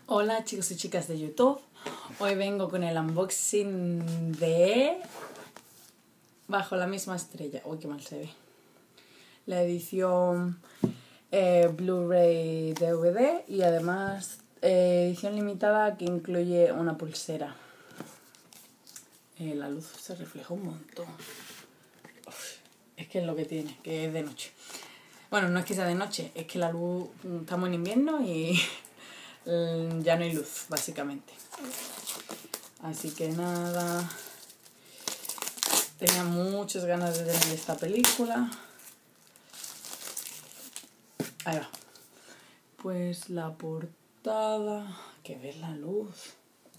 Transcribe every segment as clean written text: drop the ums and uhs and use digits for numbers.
Hola chicos y chicas de YouTube, hoy vengo con el unboxing de Bajo la misma estrella, uy qué mal se ve, la edición Blu-ray DVD y además edición limitada que incluye una pulsera. La luz se refleja un montón. Uf, es que es lo que tiene, que es de noche. Bueno, no es que sea de noche, es que la luz, estamos en invierno y ya no hay luz, básicamente. Así que nada, tenía muchas ganas de ver esta película. Ahí va. Pues la portada, que ver la luz.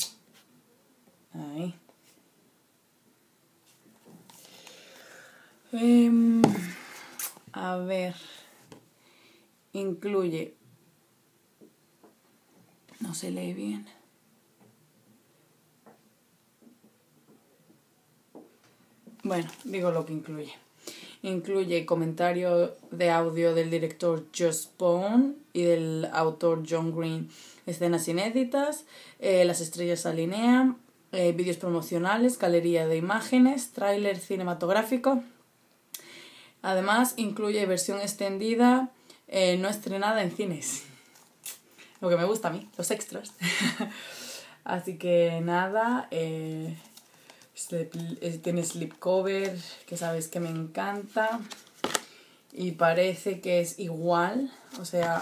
Ahí. A ver, incluye, no se lee bien. Bueno, digo lo que incluye. Incluye comentario de audio del director Joss Bone y del autor John Green, escenas inéditas, las estrellas se alinean, vídeos promocionales, galería de imágenes, tráiler cinematográfico. Además, incluye versión extendida no estrenada en cines. Lo que me gusta a mí, los extras. Así que nada, tiene slipcover, que sabes que me encanta. Y parece que es igual, o sea,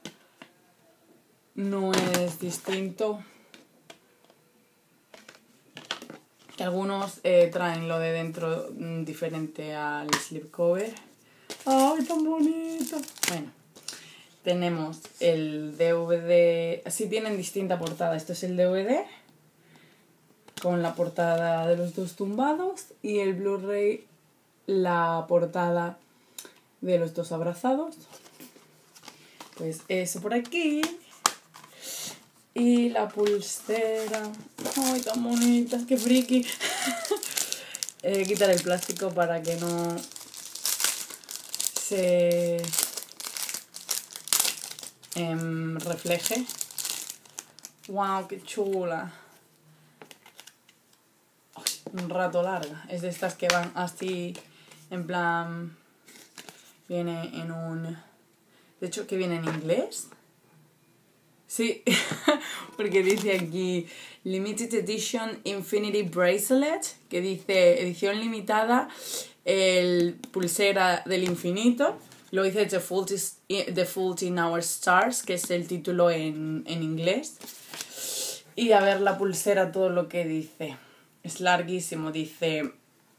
no es distinto. Que algunos traen lo de dentro diferente al slipcover. ¡Ay, tan bonito! Bueno, tenemos el DVD. Así tienen distinta portada. Esto es el DVD con la portada de los dos tumbados y el Blu-ray la portada de los dos abrazados. Pues eso por aquí. Y la pulsera. ¡Ay, tan bonita! ¡Qué friki! Quitar el plástico para que no se refleje. ¡Wow! ¡Qué chula! Un rato larga. Es de estas que van así, en plan... Viene en un... De hecho, que viene en inglés. Sí, porque dice aquí Limited Edition Infinity Bracelet, que dice edición limitada, el pulsera del infinito. Lo dice The Fault in Our Stars, que es el título en inglés. Y a ver la pulsera, todo lo que dice. Es larguísimo, dice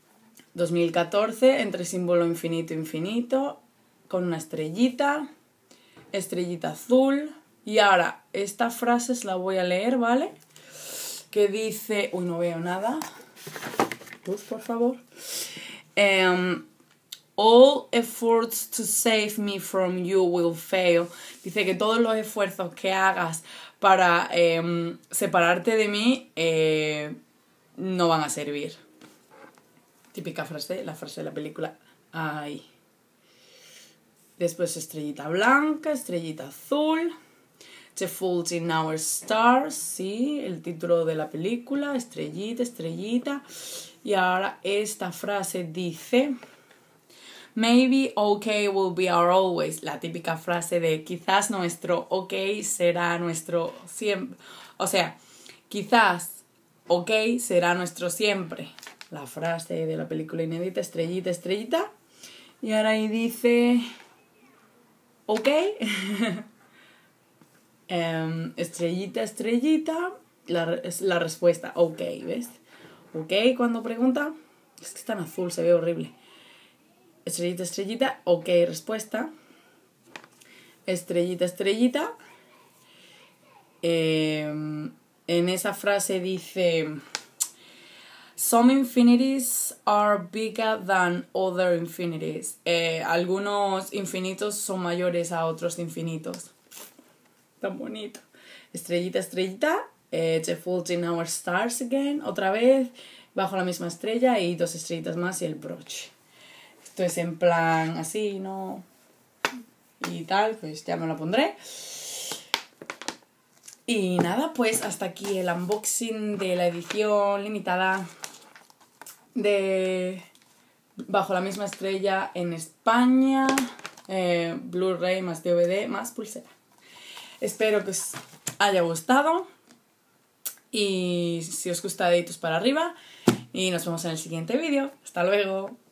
2014, entre símbolo infinito infinito, con una estrellita azul. Y ahora, esta frase la voy a leer, ¿vale? Que dice... Uy, no veo nada. Luz, por favor. All efforts to save me from you will fail. Dice que todos los esfuerzos que hagas para separarte de mí no van a servir. Típica frase, la frase de la película. Ahí. Después estrellita blanca, estrellita azul. The Fault in Our Stars, sí, el título de la película, estrellita, estrellita. Y ahora esta frase dice: Maybe okay will be our always. La típica frase de quizás nuestro okay será nuestro siempre. O sea, quizás okay será nuestro siempre. La frase de la película inédita, estrellita, estrellita. Y ahora ahí dice... Okay. Estrellita, estrellita, la respuesta, ok, ¿ves? Ok, cuando pregunta, es que está en azul, se ve horrible. Estrellita, estrellita, ok, respuesta. Estrellita, estrellita. En esa frase dice: Some infinities are bigger than other infinities. Algunos infinitos son mayores a otros infinitos. Tan bonito. Estrellita, estrellita. The Fault in Our Stars again. Otra vez. Bajo la misma estrella. Y dos estrellitas más y el broche. Esto es en plan así, ¿no? Y tal. Pues ya me lo pondré. Y nada, pues hasta aquí el unboxing de la edición limitada de Bajo la misma estrella en España, Blu-ray más DVD más pulsera. Espero que os haya gustado y si os gusta, deditos para arriba y nos vemos en el siguiente vídeo. Hasta luego.